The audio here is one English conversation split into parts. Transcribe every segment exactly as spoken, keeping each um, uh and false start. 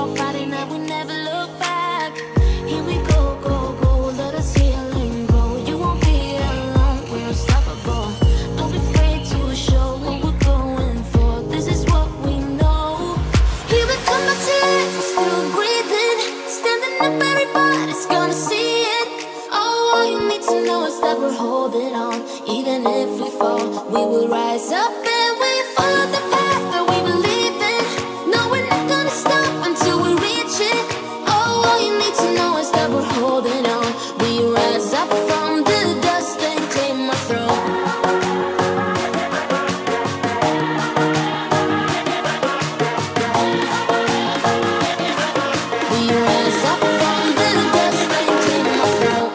fall. Friday night, we never look back. Here we go, go, go. Let us heal and grow. You won't be alone. We're unstoppable. Don't be afraid to show what we're going for. This is what we know. Here we come, my tears. We're still breathing. Standing up, everybody's gonna see it. Oh, all you need to know is that we're holding on. Even if we fall, we will rise up and we follow the path that we believe in. No, we're not gonna stop until we reach it. Oh, all you need to know is that we're holding on. We rise up from the dust and claim our throne. We rise up from the dust and claim our throne.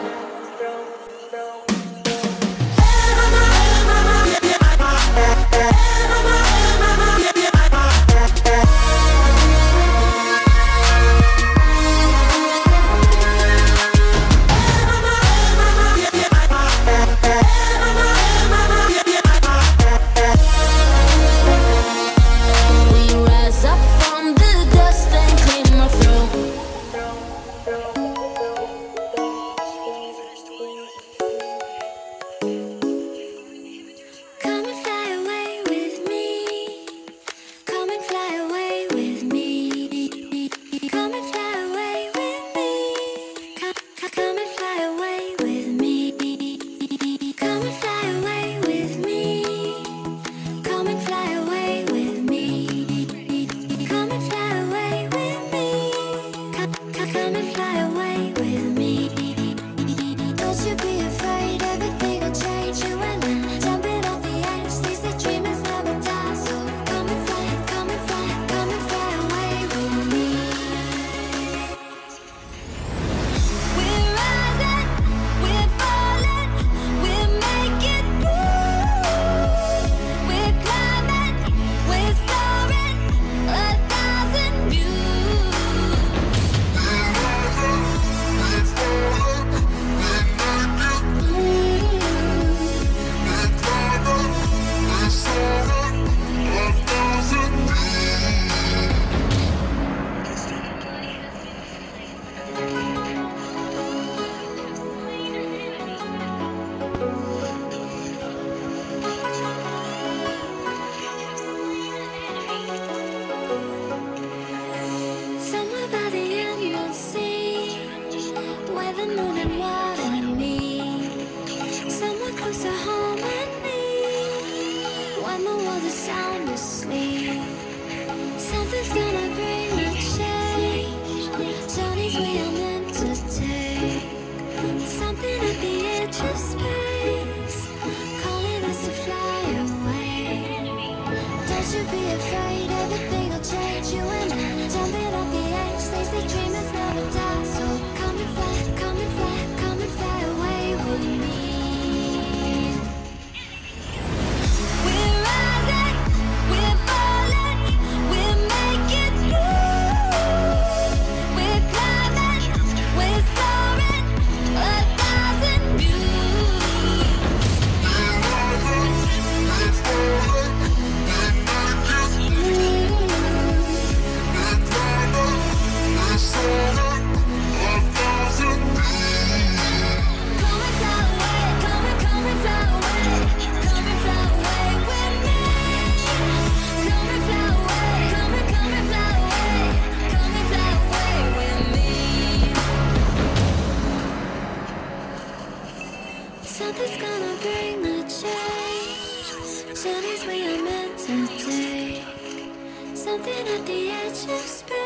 We rise up from the dust and claim our throne. Come and fly away with me. Come and fly away with me. Come and fly away with me. Come, come, come and fly away with me. Come and fly away with me. Come and fly away with me. Come and fly away with me. Come, come, come and fly away with me. Don't you be afraid, everything will change. You and I jumping off the edge. They say dreamers never die. So come and fly, come and fly, come and fly away with me. We're rising, we're falling, we're making moves. We're climbing, we're soaring, a thousand views. Somewhere by the inland sea, where the moon and water meet. Somewhere close to harmony, when the world is sound asleep. Something's gonna bring the change. Journeys we are meant to take. Something at the edge of space, calling us to fly away. Don't you be afraid, everything will change. You and I jumping off the edge. They say dreamers never die. So come and fly, come and fly, come and fly away with me. We're rising, we're falling, we're making moves. We're climbing, we're soaring, a thousand views. Come and fly away, come and come and fly away, come and fly away with me. Come and fly away, come and come and fly away, come and fly away with me. Something's gonna bring the change. Journeys we are meant to take. Something at the edge of space.